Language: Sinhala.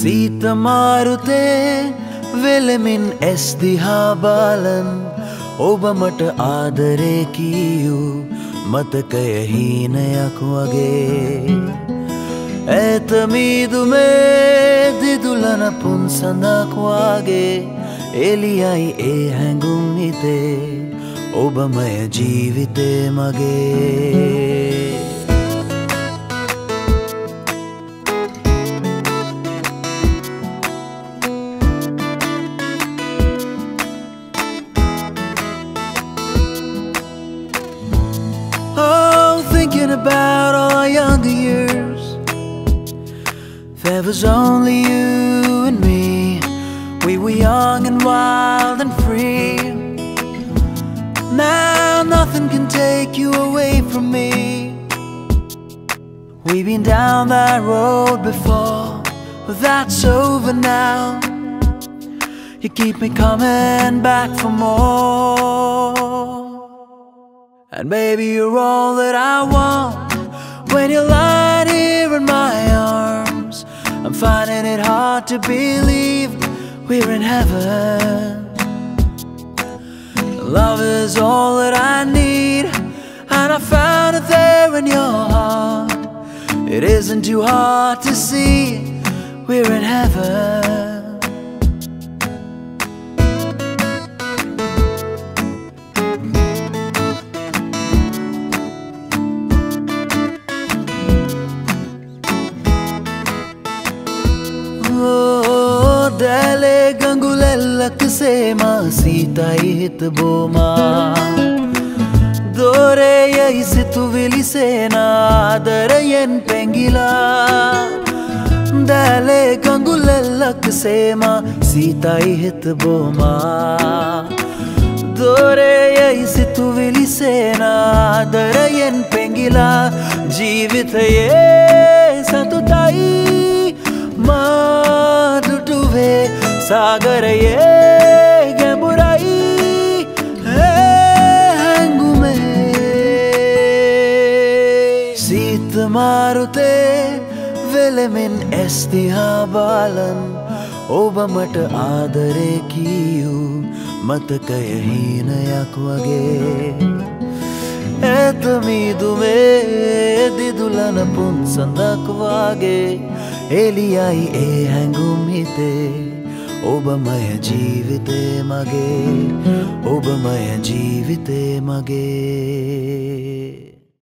සීත මාරුතේ වෙලමින් ඇස් දිහා බලන් ඔබ මට ආදරේ කියූ මතකය හීනයක් වගේ ඈත මීදුමේ දිදුලන පුන්සඳක් වගේ එළියයි ඒ හැඟුම් හිතේ ඔබමය ජීවිතේ මගේ Thinking about all our younger years, there was only you and me. We were young and wild and free. Now nothing can take you away from me. We've been down that road before, but that's over now. You keep me coming back for more. And baby, you're all that I want. When you're lying here in my arms, I'm finding it hard to believe we're in heaven. Love is all that I need, and I found it there in your heart. It isn't too hard to see we're in heaven. දැලේ ගඟුලැල්ලක සේමා සීතයි හිත බෝමා දොරේයයි සිතුවිලි සේනා ආදරයෙන් පැංගිලා දැලේ ගඟුලැල්ලක සේමා සීතයි හිත බෝමා දොරේයයි සිතුවිලි සේනා ආදරයෙන් පැංගිලා ජීවිතයේ සතුටයි මාදුටුවේ සාගරයේ ගැඹුරයි හැඟුමේ සීත මාරුතේ වෙලමින් ඇස් දිහා බලන් ඔබ මට ආදරේ කියූ මතකය හීනයක් වගේ ඈත මීදුමේ දිදුලන පුන්සඳක් වගේ එළියයි ඒ හැඟුම් හිතේ ඔබමය ජීවිතේ මගේ ඔබමය ජීවිතේ මගේ